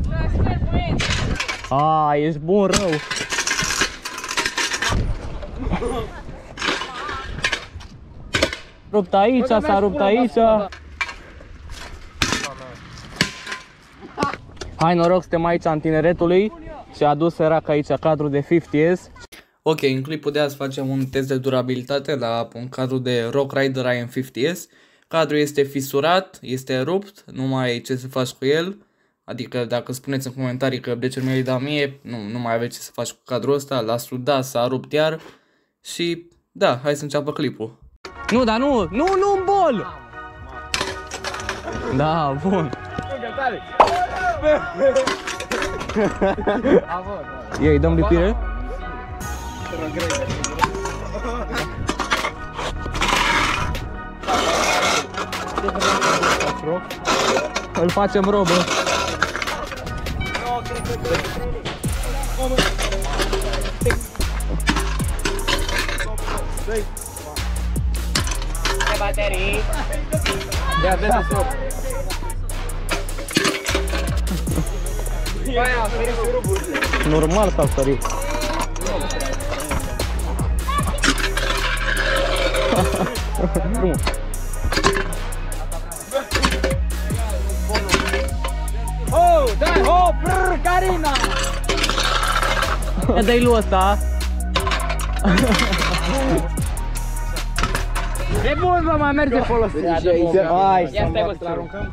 Ești bun rău. Rupt aici, s-a rupt aici. Hai noroc, suntem aici în Tineretului și a adus sărac aici cadru de 50S. Ok, în clipul de azi facem un test de durabilitate la un cadru de Rock Rider AM50S. Cadrul este fisurat, este rupt, nu mai ai ce să faci cu el. Adică dacă spuneți în comentarii că de ce mi-ai dat mie, nu mai aveți ce să faci cu cadrul ăsta, l-a sudat, s-a rupt iar. Și da, hai să înceapă clipul. Nu, dar nu în bol! Da, bun. Ia, îi dăm lipire? Îl facem robă. Baterii. Ia, vezi stop. Normal s-a sărit. Oh, dai, ho, brr, Carina! Dă-i lui ăsta. E bun, bă, mai merge folosit. Ia stai, bă, să-l aruncăm.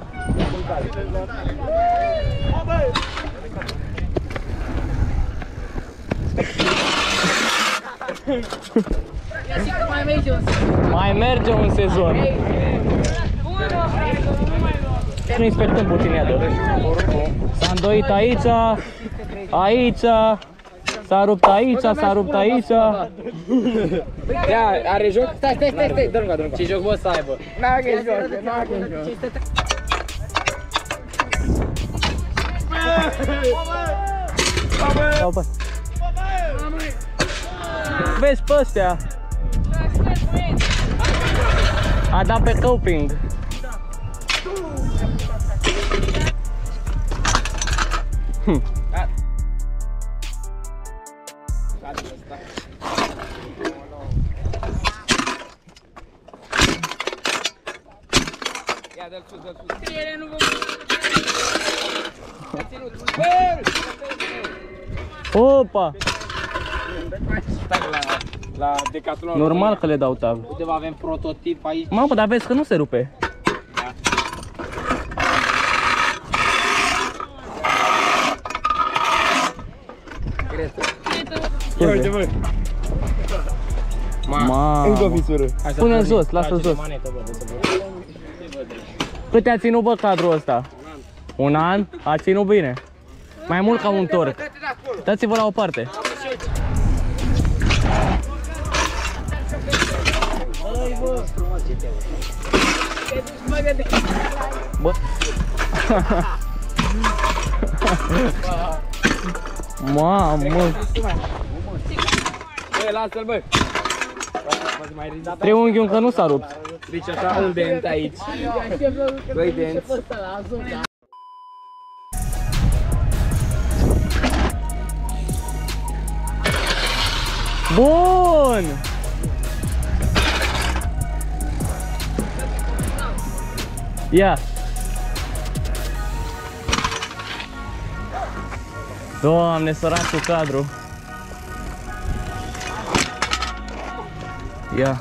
Mai merge un sezon. Nu inspectăm puțin, iată. S-a îndoit aici, aici, s-a rupt aici, s-a rupt aici. Ia, are joc? Stai, dă-l. Ce joc, bă, să aibă? N-are joc. Vezi pe ăstea. A dat pe coping. Ia, dă-l sus. Opa! La Decathlon. Normal că le dau tab. Uite, avem prototip aici. Mamă, dar vezi că nu se rupe. Ia uite, bă. Mamă. Încă o fisură. Pune jos, lasă jos. Cât a ținut, bă, cadrul ăsta? Un an? A ținut bine. Mai mult ca un torc. Dați-vă la o parte. Bă. Mamă. Băi, lasă-l, bă. Triunghiul încă nu s-a rupt. Deci așa un dent aici. Doi denți. Bun! Ia! Doamne, săracul cadru! Ia!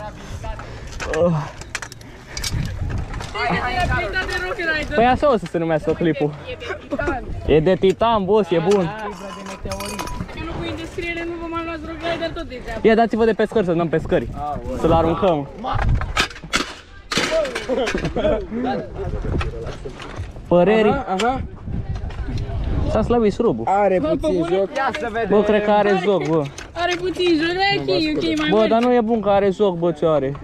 Păi așa o să se numească clipul. E de titan, boss, e bun. Ia, dați-vă de pescări să dăm pescări. Să-l aruncăm. Păreri. S-a slăbit șurubul. Are puțin joc. Bă, cred că are joc, bă. Are puțin joc, da, ok, mai bă, dar nu e bun că are joc, bă, ce are.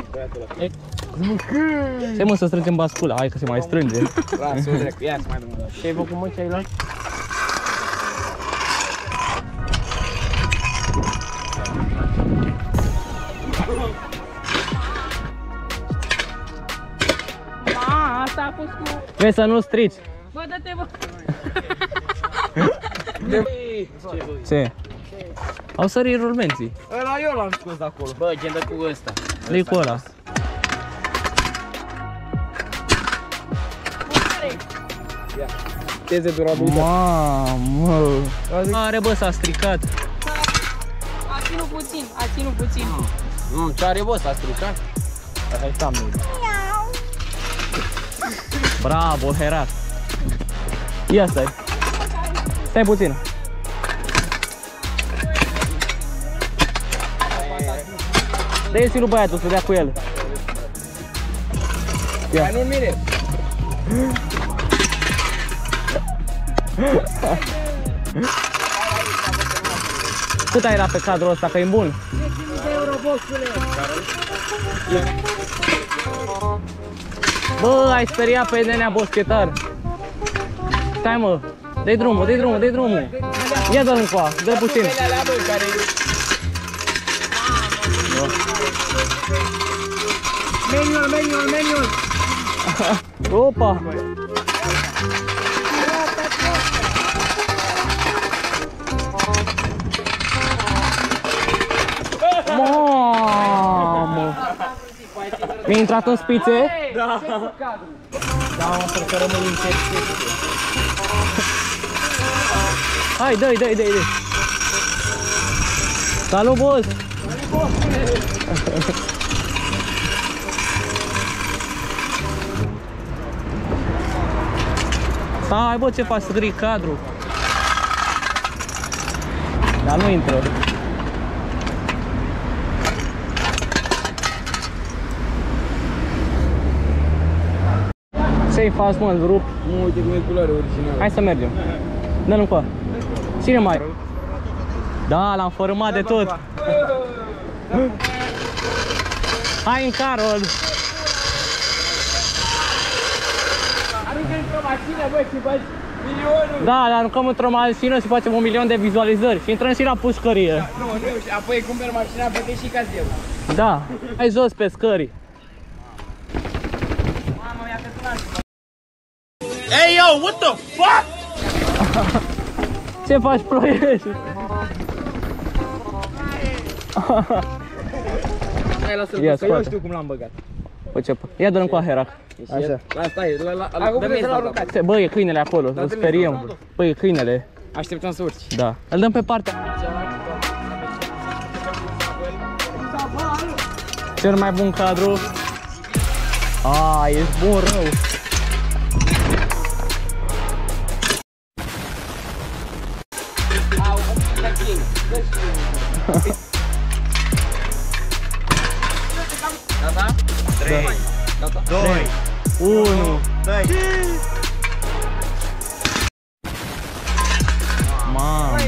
Stai, mă, să strângem bascula. Hai că se mai strânge. Lasă-o drept, ia să mai dăm. Ce ai făcut, mă, ce ai luat? Asta a fost cu... Vezi să nu strici. Bă, dă-te, bă. Ce? Au sărit rulmenții. Ăla eu l-am scos de acolo. Bă, gendă cu ăsta. Dă-i cu ăla. Test de durabilitate. Mamă! Are bă, s-a stricat. A ținut puțin, a ținut puțin. Ce are bă, s-a stricat? Asta-i thumbnail. Bravo, Herac. Ia stai. Stai puțin. Dă-i lui băiatul să dea cu el. Ia nu-l mire. Cât ai era pe cadrul ăsta, că e bun? 10 euro, boxule. Bă, ai speriat pe nenea boschetar. Stai mă, dă-i drumul, dă-i drumul, dă-i drumul. Ia dă-l încoa, dă puțin. Meniul. Opa! Mamă! Mi-a intrat în spițe? Da. Da, o să rămâi în chestie. Hai, dă-i. Salut, boss! Stai, bă, ce faci? Scrii cadru. Dar nu intră. Ce-i faci, mă, îl rup? Nu, uite cum e culoare originală. Hai să mergem. Dă-l încoa. Cine mai? Da, l-am fărâmat de tot. Hai în Carol. Aruncă într-o mașină, bă, și faci milionul. Da, le aruncăm într-o mașină și facem 1.000.000 de vizualizări. Și intrăm și la pușcărie. Nu, și apoi cumperi mașina, plătești și casierul. Da, hai jos pe scări. Mamă, mi-a căturat. Hey yo, what the fuck? Ce faci, Ploiești? Hai, lasă-l, Ia, că eu scoate. știu cum l-am băgat. Păi ce? Ia dă-l încoa, Herac. Așa. Asta e, dă-mi să-l aruncați. Bă, e câinele acolo, îl speriem. Băi, e câinele. Așteptăm să urci. Da. Îl dăm pe partea. Cel mai bun cadru. A, ești bun rău. Gata? 3, Gata? 2, 1. 3. Mamă.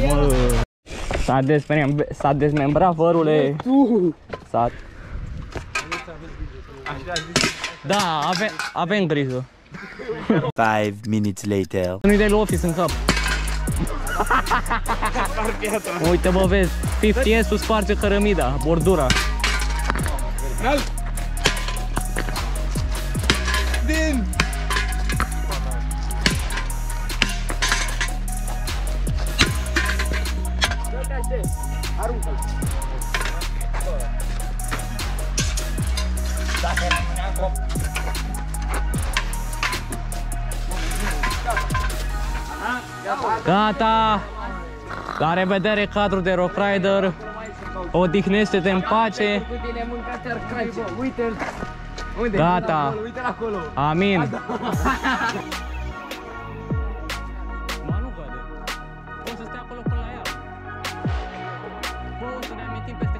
S-a dezmembrat vărule. S-a... Da, avem grijă. 5 minutes later. Nu-i dai lui Office în cap. Uite bă, vezi, 50S-ul sparge cărămida, bordura. Din! Aruncă-l! Dacă rămâne acolo. Gata! La revedere, cadru de Rock Rider. Odihnește-te în pace. Uite-l! Unde? Gata. Uite-l acolo! Amin. Mă, nu văd. O să stea acolo până la ea. Bă, o să ne amintim peste